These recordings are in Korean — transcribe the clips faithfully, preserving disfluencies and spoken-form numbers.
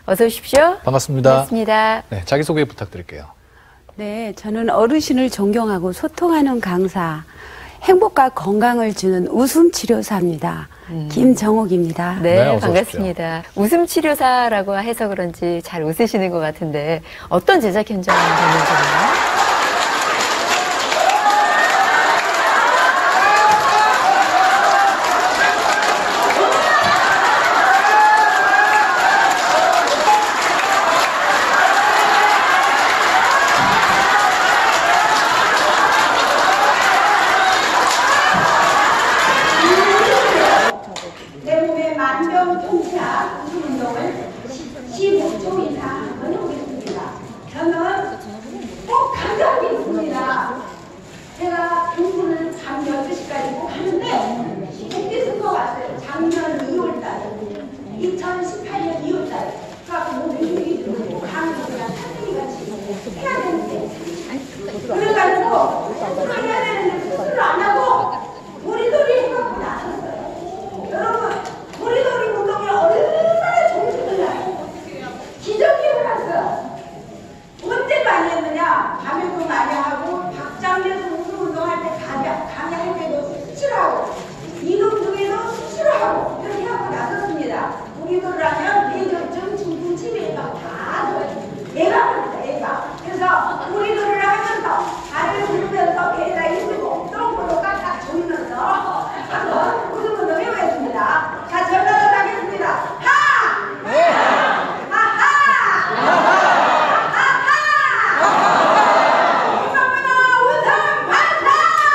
어서 오십시오. 반갑습니다. 반갑습니다. 네, 자기소개 부탁드릴게요. 네, 저는 어르신을 존경하고 소통하는 강사, 행복과 건강을 주는 웃음치료사입니다. 음. 김정옥입니다. 네, 네, 반갑습니다. 웃음치료사라고 해서 그런지 잘 웃으시는 것 같은데 어떤 제작 현장을 보는지요? 내 몸의 만병통치약 웃음 운동을 십오 초 이상 한번 해보겠습니다. 저는 꼭 감사하겠습니다. 제가 공부를 밤 여덟 시까지 꼭 하는데 그때 쓴거 같아요. 작년 이월 달에 이천십팔 년 이월 달에 그래서 몸에 힘이 들고 강의랑 선생님같이 해야 되는데 그래가지고 스스로 해야 되는데 스스로 안 하고 도리도리 해갖고 나섰어요. 여러분, 도리도리 운동이 얼마나 정신들나요? 기적이 일어났어요. 언제 많이 했느냐? 밤에도 많이 하고 박장에서 웃음 운동할 때 강의, 강의할 때도 수술하고 이동 중에도 수술하고 이렇게 하고 나섰습니다. 도리도리를 하면 뇌졸중, 중풍, 치매가 다 좋아요. 예방합니다, 예방. 그래서 도리도리를 하면서 발을 굴면서 배에다 힘주고 똥으로 깍깍 조이면서 한번 웃음 운동 해보겠습니다. 자, 전화를 하겠습니다. 하! 네! 하하! 하하! 웃음으로 웃음 반사!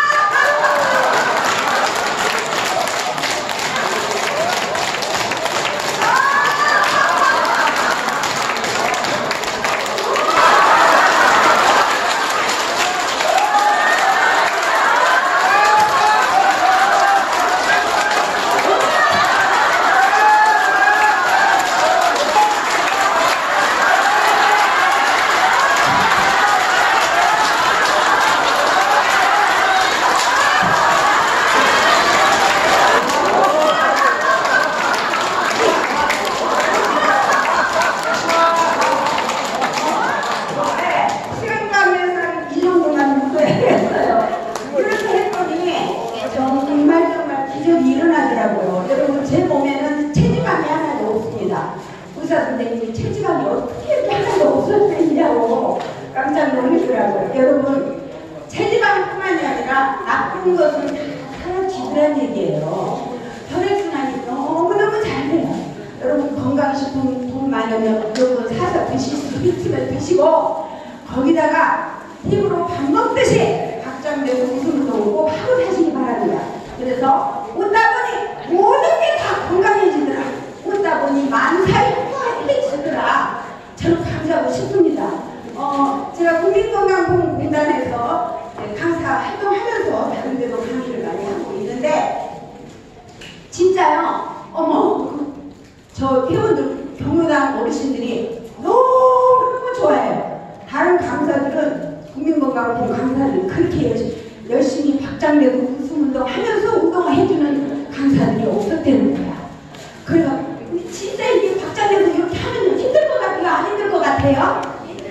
시간 가면서 이 정도만 묵어야겠어요. 그렇게 했더니 정말 정말 기적이 일어나더라고요. 여러분, 제 몸에는 체지방이 하나도 없습니다. 의사 선생님이 체지방이 어떻게 이렇게 하나도 없어졌냐고 깜짝 놀라더라고요. 여러분, 체지방뿐만이 아니라 나쁜 것은 다 사라지더란 얘기예요. 혈액순환이 너무너무 잘 돼요. 여러분, 건강식품 돈 많으면 무조건 사서 드시고 비트면 드시고 거기다가 힘으로 밥 먹듯이 박장대소 웃음 운동을 꼭 하고 사시기 바랍니다. 그래서 웃다 보니 모든 게 다 건강해지더라. 웃다 보니 만사히 행복해지더라. 저는 강사하고 싶습니다. 어, 제가 국민건강보험공단에서 강사 활동하면서 다른 데도 강의를 많이 하고 있는데 진짜요. 어머, 저 회원들 경로당 어르신들이 너무 좋아해요. 다른 강사들은 국민건강보험 강사들은 그렇게 열심히, 열심히 박장대소 웃음 운동 하면서 운동을 해주는 강사들이 없었다는 거야. 그래서 진짜 이게 박장대소 이렇게 하면 힘들 것 같아요? 안 힘들 것 같아요?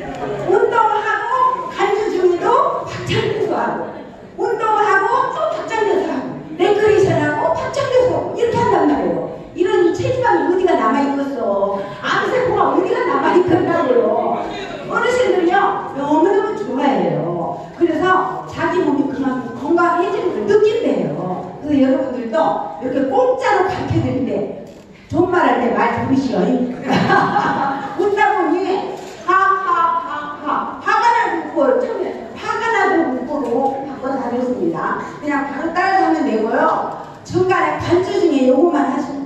운동하고 간주 중에도 박장대소 하고 운동하고 또 박장대소 하고 레크레이션하고 박장대소 이렇게 한단 말이에요. 이런 체지방이 어디가 남아있겠어. 암세포가 어디가 남아있겠다고요. 어르신들이요 너무너무 좋아해요. 그래서 자기 몸이 그만큼 건강해지는 걸 느낀대요. 그래서 여러분들도 이렇게 공짜로 가르쳐드릴 때 존말할 때 말 들으시오. 웃다 보니 하하하하 화가 나도 웃고 처음에 화가 나도 웃고로 바꿔 다녔습니다. 그냥 바로 따라서 하면 되고요. 중간에 간주 중에 요것만 하시면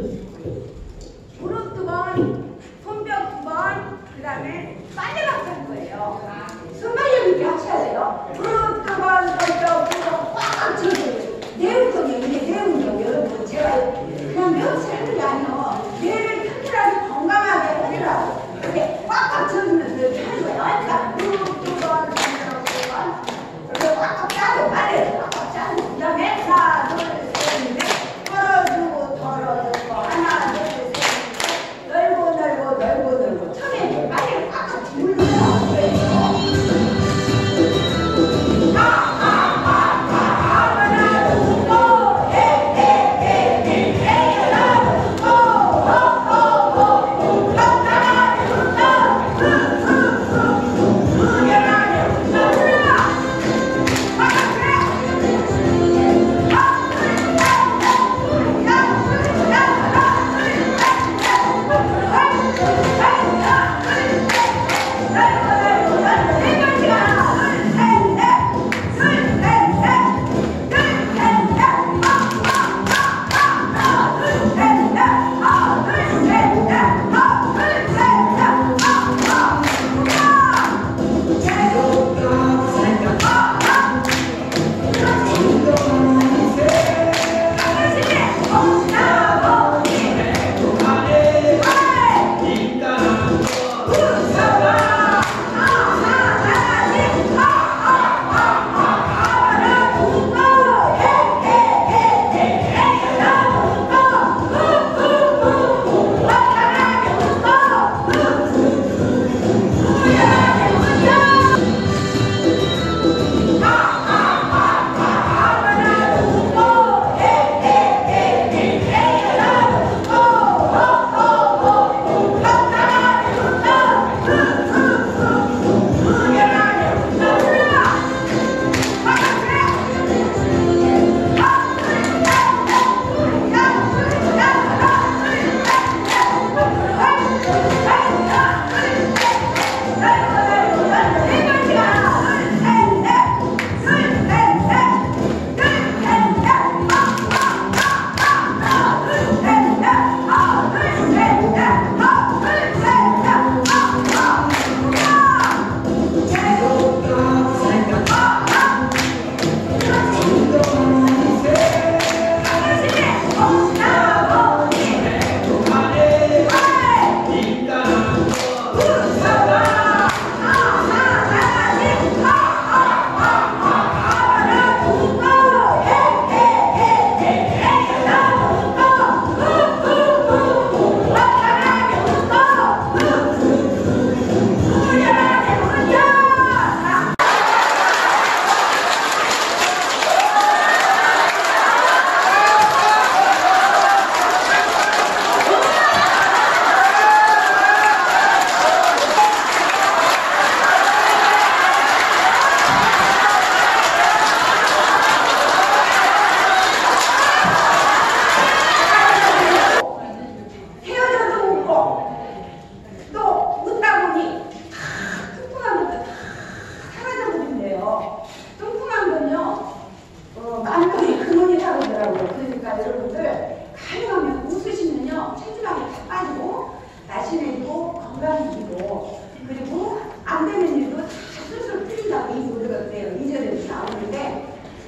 무릎 두 번, 손뼉 두 번, 그 다음에 빨리락 하는 거예요. 순발력 있게 하셔야 돼요. 무릎 두 번, 손뼉 두 번, 꽉 쳐줘요. 내 운동이에요. 이게 내 운동. 여러분, 제가 그냥 며칠 하는 게 아니에요. 뇌를 튼튼하게 건강하게 하더라고. 이렇게 꽉꽉 쳐주면서 이렇게 하는 거예요. 그러니까 무릎 두 번, 손뼉 두 번, 이렇게 꽉꽉 짜고 빨리 꽉꽉 짜고, 그 다음에 하나, 둘, 셋, 넷, 털어주고 털어.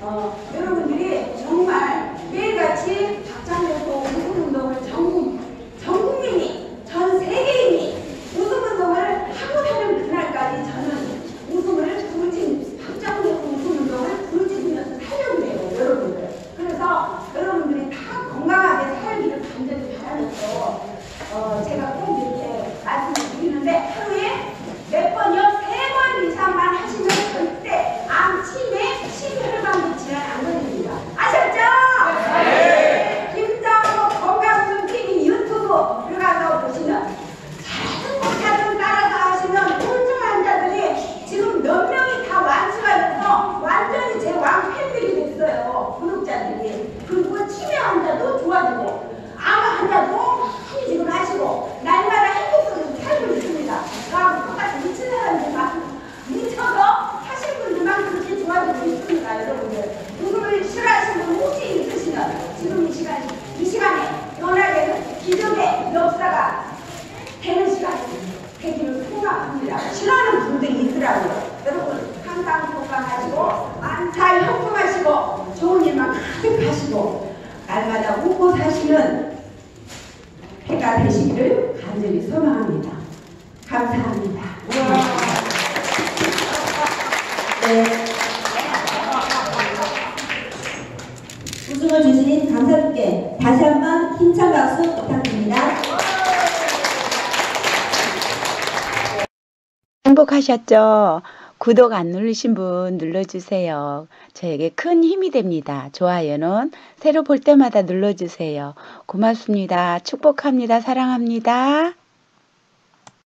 어, 여러분들이 정말 매일같이 박장대소 웃음운동을 전, 전 국민이, 전 세계인이 웃음운동을 하고 사는 그날까지 저는 웃음을 부르짖, 박장대소 웃음운동을 부르짖으면서 살려고 해요, 여러분들. 그래서 여러분들이 다 건강하게 살기를 간절히 바라면서 어, 제가 꼭 이렇게 말씀을 드리는데 하루에 몇 번이요? 세 번 이상만 하시면 절대 암, 치매, 심혈관 질환 안 걸립니다. 아셨죠? 네. 김정욱 건강수팀이 유튜브 들어가서 보시면 자전거자전 따라서 하시면 우울증 환자들이 지금 몇 명이 다 완수가 돼서 완전히 제 왕팬들이 됐어요. 구독자들이. 그리고 치매 환자도 좋아지고 암 환자도 많이 지금 하시고 날마다 행복하게 살고 있습니다. 저하고 똑같이 미친 사람들만 미쳐서 하실 분들만 그렇게 좋아지고 있습니다, 여러분들. 누구를 싫어하시는 분 혹시 있으시면 지금 이 시간, 이 시간에 연하게는 기적의 역사가 되는 시간이 되기를 소망합니다. 싫어하는 분들이 있더라고요. 여러분 항상 건강하시고 만사 형통하시고 좋은 일만 가득하시고 날마다 웃고 사시는 해가 되시기를 간절히 소망합니다. 감사합니다. 네. 웃음을 주신 강사님께 다시 한번 힘찬 박수 부탁드립니다. 행복하셨죠? 구독 안 누르신 분 눌러주세요. 저에게 큰 힘이 됩니다. 좋아요는 새로 볼 때마다 눌러주세요. 고맙습니다. 축복합니다. 사랑합니다.